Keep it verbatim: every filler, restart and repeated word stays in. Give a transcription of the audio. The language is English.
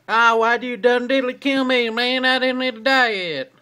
Ah, why'd you done diddly kill me, man? I didn't need to die yet.